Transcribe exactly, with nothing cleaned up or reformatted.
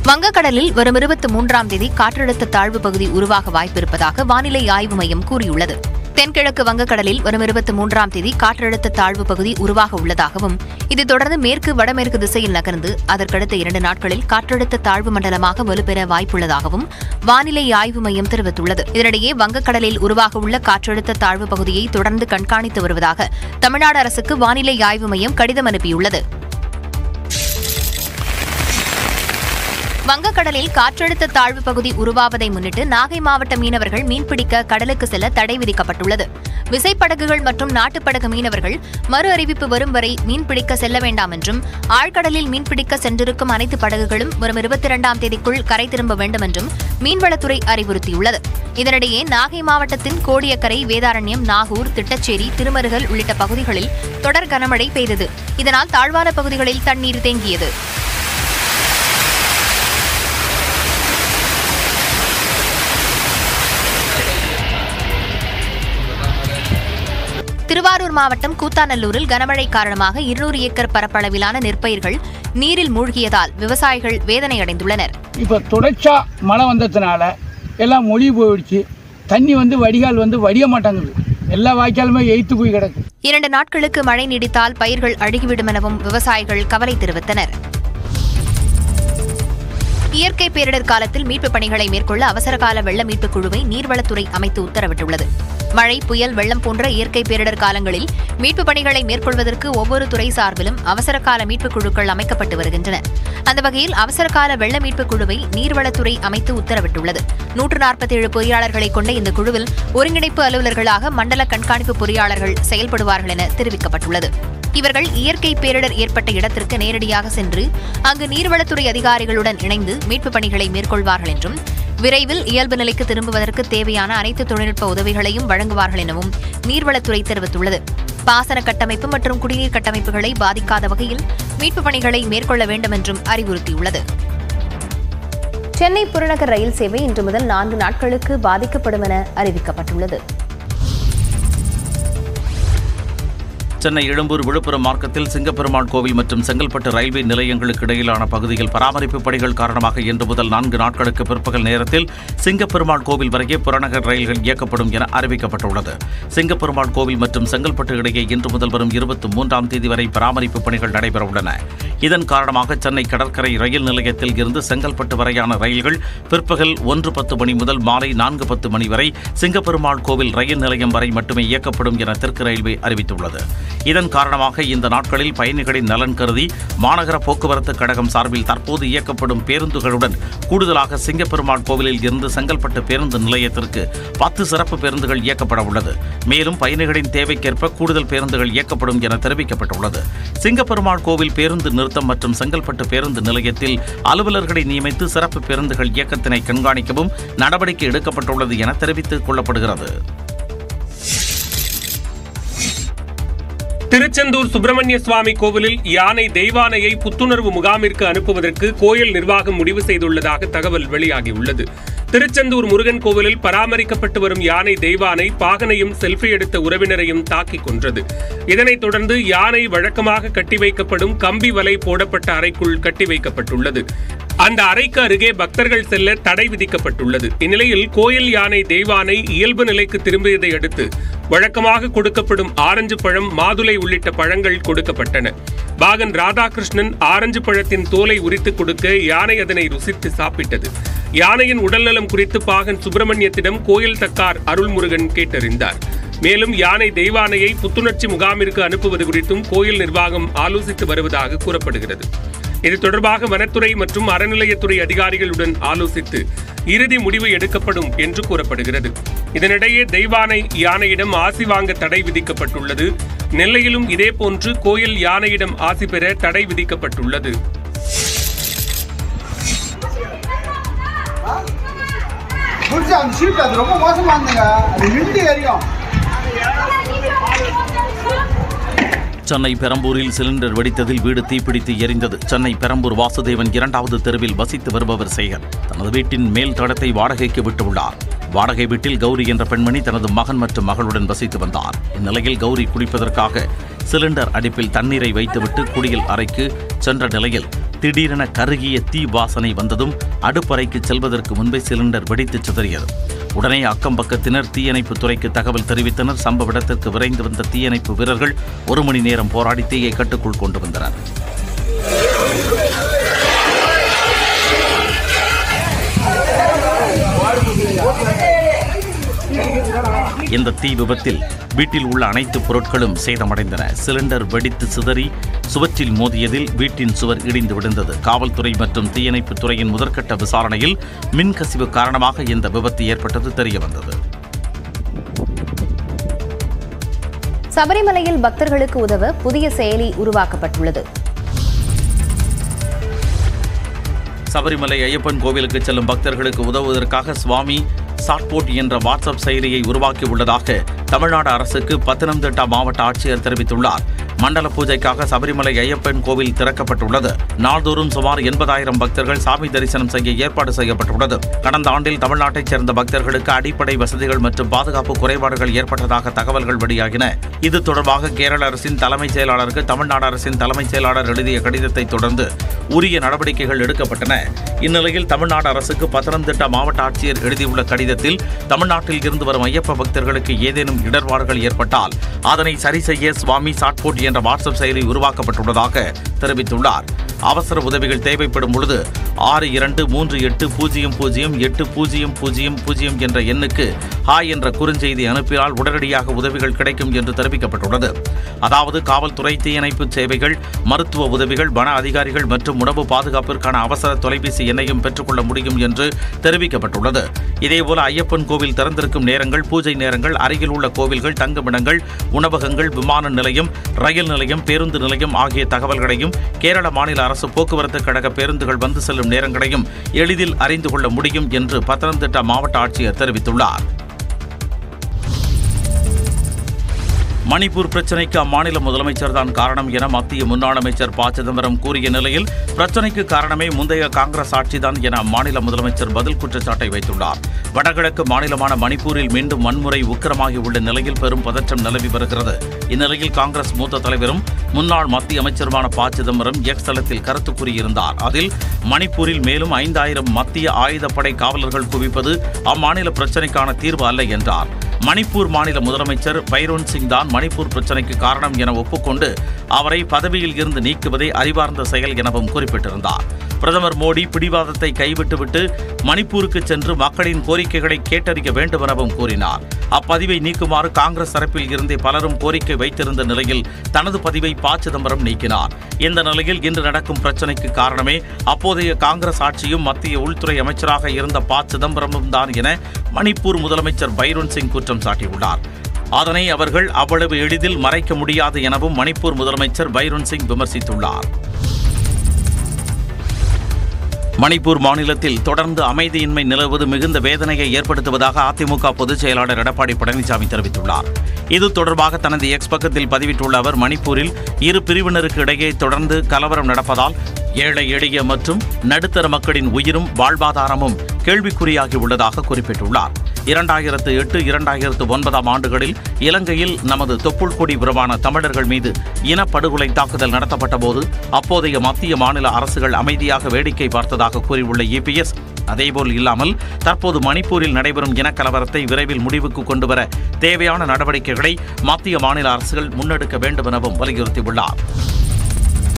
வங்கக்கடலில் வரும் இருபத்தி மூன்றாம் தேதி காற்றழுத்த தாழ்வு பகுதி உருவாக வாய்ப்பிருப்பதாக வானிலை ஆய்வு மையம் கூறியுள்ளது. தென்கிழக்கு வங்கக்கடலில் வரும் இருபத்தி மூன்றாம் தேதி காற்றழுத்த தாழ்வு பகுதி உருவாக உள்ளதாகவும், இதைத் தொடர்ந்து மேற்கு வடமேற்கு திசையில் நகர்ந்து அதற்கடுத்த இரண்டு நாட்களில் காற்றழுத்த தாழ்வு மண்டலமாக வலுப்பெற வாய்ப்புள்ளதாகவும் வானிலை ஆய்வு மையம் தெரிவித்துள்ளது. இதனிடையே வங்கக்கடலில் உருவாக உள்ள காற்றழுத்த தாழ்வு பகுதியை தொடர்ந்து கண்காணித்து வருவதாக தமிழ்நாடு அரசுக்கு வானிலை ஆய்வு மையம் கடிதம் அனுப்பியுள்ளது. வங்கக்கடலில் காற்றழுத்த தாழ்வு பகுதி உருவாவதை முன்னிட்டு நாகை மாவட்ட மீனவர்கள் மீன்பிடிக்க கடலுக்கு செல்ல தடை விதிக்கப்பட்டுள்ளது. விசைப்படகுகள் மற்றும் நாட்டுப்படகு மீனவர்கள் மறு அறிவிப்பு வரும் வரை மீன்பிடிக்க செல்ல வேண்டாம் என்றும், ஆழ்கடலில் மீன்பிடிக்க சென்றிருக்கும் அனைத்து படகுகளும் வரும் இருபத்தி இரண்டாம் தேதிக்குள் கரை திரும்ப வேண்டும் என்றும் மீன்வளத்துறை அறிவுறுத்தியுள்ளது. இதனிடையே நாகை மாவட்டத்தின் கோடியக்கரை, வேதாரண்யம், நாகூர், திட்டச்சேரி, திருமருகல் உள்ளிட்ட பகுதிகளில் தொடர் கனமழை பெய்தது. இதனால் தாழ்வான பகுதிகளில் தண்ணீர் தேங்கியது. திருவாரூர் மாவட்டம் கூத்தாநல்லூரில் கனமழை காரணமாக இருநூறு ஏக்கர் பரப்பளவிலான நெற்பயிர்கள் நீரில் மூழ்கியதால் விவசாயிகள் வேதனையடைந்துள்ளனர். இப்ப தொடர்ச்சா மழை வந்ததுனால எல்லாம் மொழி போயிடுச்சு. தண்ணி வந்து வடிகால் வந்து வடிய மாட்டாங்குது. எல்லா வாய்க்காலுமே எய்த்து போய் கிடக்கு. இரண்டு நாட்களுக்கு மழை நீடித்தால் பயிர்கள் அழுகிவிடும் எனவும் விவசாயிகள் கவலை தெரிவித்தனர். இயற்கை பேரிடர் காலத்தில் மீட்புப் பணிகளை மேற்கொள்ள அவசரகால வெள்ள மீட்புக் குழுவை நீர்வளத்துறை அமைத்து உத்தரவிட்டுள்ளது. மழை, புயல், வெள்ளம் போன்ற இயற்கை பேரிடர் காலங்களில் மீட்புப் பணிகளை மேற்கொள்வதற்கு ஒவ்வொரு துறை சார்பிலும் அவசரகால மீட்புக் குழுக்கள் அமைக்கப்பட்டு வருகின்றன. அந்த வகையில் அவசரகால வெள்ள மீட்புக் குழுவை நீர்வளத்துறை அமைத்து உத்தரவிட்டுள்ளது. நூற்று நாற்பத்தி ஏழு பொறியாளர்களை கொண்ட இந்த குழுவில் ஒருங்கிணைப்பு அலுவலர்களாக மண்டல கண்காணிப்பு பொறியாளர்கள் செயல்படுவார்கள் என தெரிவிக்கப்பட்டுள்ளது. இவர்கள் இயற்கை பேரிடர் ஏற்பட்ட இடத்திற்கு நேரடியாக சென்று அங்கு நீர்வளத்துறை அதிகாரிகளுடன் இணைந்து மீட்புப் பணிகளை மேற்கொள்வார்கள் என்றும், விரைவில் இயல்பு நிலைக்கு திரும்புவதற்கு தேவையான அனைத்து தொழில்நுட்ப உதவிகளையும் வழங்குவார்கள் எனவும் நீர்வளத்துறை தெரிவித்துள்ளது. பாசன கட்டமைப்பு மற்றும் குடிநீர் கட்டமைப்புகளை பாதிக்காத வகையில் மீட்புப் பணிகளை மேற்கொள்ள வேண்டும் என்றும் அறிவுறுத்தியுள்ளது. சென்னை புறநகர் ரயில் சேவை இன்று முதல் நான்கு நாட்களுக்கு பாதிக்கப்படும் என அறிவிக்கப்பட்டுள்ளது. சென்னை எழும்பூர் விழுப்புரம் மார்க்கத்தில் சிங்கப்பெருமாள் கோவில் மற்றும் செங்கல்பட்டு ரயில்வே நிலையங்களுக்கு இடையிலான பகுதியில் பராமரிப்பு பணிகள் காரணமாக இன்று முதல் நான்கு நாட்களுக்கு பிற்பகல் நேரத்தில் சிங்கப்பெருமாள் கோவில் வரையே புறநகர் ரயில்கள் இயக்கப்படும் என அறிவிக்கப்பட்டுள்ளது. சிங்கப்பெருமாள் கோவில் மற்றும் செங்கல்பட்டு இடையே இன்று முதல் வரும் இருபத்தி மூன்றாம் தேதி வரை பராமரிப்பு பணிகள் நடைபெறவுள்ளன. இதன் காரணமாக சென்னை கடற்கரை ரயில் நிலையத்தில் இருந்து செங்கல்பட்டு வரையான ரயில்கள் பிற்பகல் ஒன்று பத்து மணி முதல் மாலை நான்கு பத்து மணி வரை சிங்கப்பெருமாள் கோவில் ரயில் நிலையம் வரை மட்டுமே இயக்கப்படும் என தெற்கு ரயில்வே அறிவித்துள்ளது. இதன் காரணமாக இந்த நாட்களில் பயணிகளின் நலன் கருதி மாநகர போக்குவரத்து கழகம் சார்பில் தற்போது இயக்கப்படும் பேருந்துகளுடன் கூடுதலாக சிங்கப்பெருமாள் கோவிலில் இருந்து செங்கல்பட்டு பேருந்து நிலையத்திற்கு பத்து சிறப்பு பேருந்துகள் இயக்கப்பட உள்ளது. மேலும் பயணிகளின் தேவைக்கேற்ப கூடுதல் பேருந்துகள் இயக்கப்படும் என தெரிவிக்கப்பட்டுள்ளது. சிங்கப்பெருமாள் கோவில் பேருந்து நிறுத்தம் மற்றும் செங்கல்பட்டு பேருந்து நிலையத்தில் அலுவலர்களை நியமித்து சிறப்பு பேருந்துகள் இயக்கத்தினை கண்காணிக்கவும் நடவடிக்கை எடுக்கப்பட்டுள்ளது என தெரிவித்துக் கொள்ளப்படுகிறது. திருச்செந்தூர் சுப்பிரமணிய சுவாமி கோவிலில் யானை தெய்வானையை புத்துணர்வு முகாமிற்கு அனுப்புவதற்கு கோயில் நிர்வாகம் முடிவு செய்துள்ளதாக தகவல் வெளியாகியுள்ளது. திருச்செந்தூர் முருகன் கோவிலில் பராமரிக்கப்பட்டு வரும் யானை தெய்வானை பாகனையும் செல்ஃபி எடுத்த உறவினரையும் தாக்கிக் கொன்றது. இதனைத் தொடர்ந்து யானை வழக்கமாக கட்டி வைக்கப்படும் கம்பி வலை போடப்பட்ட அறைக்குள் கட்டி வைக்கப்பட்டுள்ளது. அந்த அறைக்கு அருகே பக்தர்கள் செல்ல தடை விதிக்கப்பட்டுள்ளது. இந்நிலையில் கோயில் யானை தெய்வானை இயல்பு நிலைக்கு திரும்பியதை அடுத்து வழக்கமாக கொடுக்கப்படும் ஆரஞ்சு பழம், மாதுளை உள்ளிட்ட பழங்கள் கொடுக்கப்பட்டன. பாகன் ராதாகிருஷ்ணன் ஆரஞ்சு பழத்தின் தோலை உரித்து கொடுக்க யானை அதனை ருசித்து சாப்பிட்டது. யானையின் உடல்நலம் குறித்து பாகன் சுப்பிரமணியத்திடம் கோயில் தக்கார் அருள்முருகன் கேட்டறிந்தார். மேலும் யானை தெய்வானையை புத்துணர்ச்சி முகாமிற்கு அனுப்புவது குறித்தும் கோயில் நிர்வாகம் ஆலோசித்து வருவதாக கூறப்படுகிறது. இது தொடர்பாக வனத்துறை மற்றும் அறநிலையத்துறை அதிகாரிகளுடன் ஆலோசித்து இறுதி முடிவு எடுக்கப்படும் என்று கூறப்படுகிறது. இதனிடையே தெய்வானை யானையிடம் ஆசி வாங்க தடை விதிக்கப்பட்டுள்ளது. நெல்லையிலும் இதேபோன்று கோயில் யானையிடம் ஆசி பெற தடை விதிக்கப்பட்டுள்ளது. சென்னை பெரம்பூரில் சிலிண்டர் வெடித்ததில் வீடு தீப்பிடித்து எரிந்தது. சென்னை பெரம்பூர் வாசுதேவன் இரண்டாவது தெருவில் வசித்து வருபவர் சேகர் தனது வீட்டின் மேல் தடத்தை வாடகைக்கு விட்டுள்ளார். வாடகை வீட்டில் கௌரி என்ற பெண்மணி தனது மகன் மற்றும் மகளுடன் வசித்து வந்தார். இந்நிலையில் கௌரி குடிப்பதற்காக சிலிண்டர் அடுப்பில் தண்ணீரை வைத்துவிட்டு குடியில் அறைக்கு சென்ற நிலையில் திடீரென கருகிய தீ வாசனை வந்ததும் அடுப்பறைக்கு செல்வதற்கு முன்பே சிலிண்டர் வெடித்து சிதறியது. உடனே அக்கம் பக்கத்தினர் தீயணைப்பு துறைக்கு தகவல் தெரிவித்தனர். சம்பவ இடத்திற்கு விரைந்து வந்த தீயணைப்பு வீரர்கள் ஒரு மணி நேரம் போராடி தீயை கட்டுக்குள் கொண்டு வந்தனர். இந்த தீ விபத்தில் வீட்டில் உள்ள அனைத்து பொருட்களும் சேதமடைந்தன. சிலிண்டர் வெடித்து சிதறி சுவற்றில் மோதியதில் வீட்டின் சுவர் இடிந்து விழுந்தது. காவல்துறை மற்றும் தீயணைப்பு துறையின் முதற்கட்ட விசாரணையில் மின்கசிவு காரணமாக இந்த விபத்து ஏற்பட்டது தெரியவந்தது. சபரிமலையில் பக்தர்களுக்கு உதவ புதிய செயலி உருவாக்கப்பட்டுள்ளது. சபரிமலை ஐயப்பன் கோவிலுக்கு செல்லும் பக்தர்களுக்கு உதவுவதற்காக சுவாமி சாட்போட் என்ற வாட்ஸ்அப் செயலியை உருவாக்கியுள்ளதாக தமிழ்நாடு அரசுக்கு பத்தனம்திட்டா மாவட்ட ஆட்சியர் தெரிவித்துள்ளார். மண்டல பூஜைக்காக சபரிமலை ஐயப்பன் கோவில் திறக்கப்பட்டுள்ளது. நாள்தோறும் சுமார் எண்பதாயிரம் பக்தர்கள் சாமி தரிசனம் செய்ய ஏற்பாடு செய்யப்பட்டுள்ளது. கடந்த ஆண்டில் தமிழ்நாட்டைச் சேர்ந்த பக்தர்களுக்கு அடிப்படை வசதிகள் மற்றும் பாதுகாப்பு குறைபாடுகள் ஏற்பட்டதாக தகவல்கள் வெளியாகின. இது தொடர்பாக கேரள அரசின் தலைமைச் செயலாளருக்கு தமிழ்நாடு அரசின் தலைமைச் செயலாளர் எழுதிய கடிதத்தை தொடர்ந்து உரிய நடவடிக்கைகள் எடுக்கப்பட்டன. இந்நிலையில் தமிழ்நாடு அரசுக்கு பத்தனம்திட்டா மாவட்ட ஆட்சியர் எழுதியுள்ள கடிதத்தில் தமிழ்நாட்டில் இருந்து வரும் ஐயப்ப பக்தர்களுக்கு ஏதேனும் இடர்பாடுகள் ஏற்பட்டால் அதனை சரி செய்ய சுவாமி சாட்போட் என்ற வாட்ஸ்அப் செயலி உருவாக்கப்பட்டுள்ளதாக தெரிவித்துள்ளார். அவசர உதவிகள் தேவைப்படும் பொழுது ஆறு இரண்டு மூன்று எட்டு பூஜ்ஜியம் பூஜ்ஜியம் எட்டு பூஜ்ஜியம் பூஜ்ஜியம் பூஜ்ஜியம் என்ற எண்ணுக்கு ஹாய் என்ற குறுஞ்செய்தி அனுப்பினால் உடனடியாக உதவிகள் கிடைக்கும் என்று தெரிவிக்கப்பட்டுள்ளது. அதாவது காவல்துறை, தீயணைப்பு சேவைகள், மருத்துவ உதவிகள், வன அதிகாரிகள் மற்றும் உணவு பாதுகாப்பிற்கான அவசர தொலைபேசி எண்ணையும் பெற்றுக்கொள்ள முடியும் என்று தெரிவிக்கப்பட்டுள்ளது. இதேபோல ஐயப்பன் கோவில் திறந்திருக்கும் நேரங்கள், பூஜை நேரங்கள், அருகில் உள்ள கோவில்கள், தங்குமிடங்கள், உணவகங்கள், விமான நிலையம், ரயில் நிலையம், பேருந்து நிலையம் ஆகிய தகவல்களையும் கேரள மாநில அரசு போக்குவரத்து கழக பேருந்துகள் வந்து செல்லும் நேரங்களையும் எளிதில் அறிந்து கொள்ள முடியும் என்று பத்தனம்திட்டா மாவட்ட ஆட்சியர் தெரிவித்துள்ளார். மணிப்பூர் பிரச்சினைக்கு அம்மாநில முதலமைச்சர் தான் காரணம் என மத்திய முன்னாள் அமைச்சர் ப சிதம்பரம் கூறிய நிலையில் பிரச்சினைக்கு காரணமே முந்தைய காங்கிரஸ் ஆட்சிதான் என அம்மாநில முதலமைச்சர் பதில் குற்றச்சாட்டை வைத்துள்ளார். வடகிழக்கு மாநிலமான மணிப்பூரில் மீண்டும் வன்முறை உக்கிரமாகி உள்ள நிலையில் பெரும் பதற்றம் நிலவி வருகிறது. இந்நிலையில் காங்கிரஸ் மூத்த தலைவரும் முன்னாள் மத்திய அமைச்சருமான ப சிதம்பரம் எக்ஸ் தளத்தில் கருத்து கூறியிருந்தார். அதில் மணிப்பூரில் மேலும் ஐந்தாயிரம் மத்திய ஆயுதப்படை காவலர்கள் குவிப்பது அம்மாநில பிரச்சினைக்கான தீர்வு அல்ல என்றார். மணிப்பூர் மாநில முதலமைச்சர் பைரோன் சிங் தான் மணிப்பூர் பிரச்சினைக்கு காரணம் என ஒப்புக்கொண்டு அவரை பதவியில் இருந்து நீக்குவதே அறிவார்ந்த செயல் எனவும் குறிப்பிட்டிருந்தார். பிரதமர் மோடி பிடிவாதத்தை கைவிட்டுவிட்டு மணிப்பூருக்கு சென்று மக்களின் கோரிக்கைகளை கேட்டறிய வேண்டும் எனவும் கூறினார். அப்பதிவை நீக்குமாறு காங்கிரஸ் தரப்பில் இருந்தே பலரும் கோரிக்கை வைத்திருந்த நிலையில் தனது பதிவை ப சிதம்பரம் நீக்கினார். இந்த நிலையில் இன்று நடக்கும் பிரச்சினைக்கு காரணமே அப்போதைய காங்கிரஸ் ஆட்சியும் மத்திய உள்துறை அமைச்சராக இருந்த ப சிதம்பரமும் தான் என மணிப்பூர் முதலமைச்சர் பைரோன் சிங் குற்றம் சாட்டியுள்ளார். அதனை அவர்கள் அவ்வளவு எளிதில் மறைக்க முடியாது எனவும் மணிப்பூர் முதலமைச்சர் பைரோன் சிங் விமர்சித்துள்ளார். மணிப்பூர் மாநிலத்தில் தொடர்ந்து அமைதியின்மை நிலவுவது மிகுந்த வேதனையை ஏற்படுத்துவதாக அதிமுக பொதுச் செயலாளர் எடப்பாடி பழனிசாமி தெரிவித்துள்ளார். இது தொடர்பாக தனது எக்ஸ் பக்கத்தில் பதிவிட்டுள்ள அவர், மணிப்பூரில் இரு பிரிவினருக்கு இடையே தொடர்ந்து கலவரம் நடப்பதால் ஏழை எளிய மற்றும் நடுத்தர மக்களின் உயிரும் வாழ்வாதாரமும் கேள்விக்குறியாகி உள்ளதாக குறிப்பிட்டுள்ளார். இரண்டாயிரத்து எட்டு இரண்டாயிரத்து ஒன்பதாம் ஆண்டுகளில் இலங்கையில் நமது தொப்புள் கொடி உறவான தமிழர்கள் மீது இனப்படுகொலை தாக்குதல் நடத்தப்பட்ட போது அப்போதைய மத்திய மாநில அரசுகள் அமைதியாக வேடிக்கை பார்த்ததாக கூறியுள்ள இபிஎஸ், அதேபோல் இல்லாமல் தற்போது மணிப்பூரில் நடைபெறும் இனக்கலவரத்தை விரைவில் முடிவுக்கு கொண்டுவர தேவையான நடவடிக்கைகளை மத்திய மாநில அரசுகள் முன்னெடுக்க வேண்டும் எனவும் வலியுறுத்தியுள்ளார்.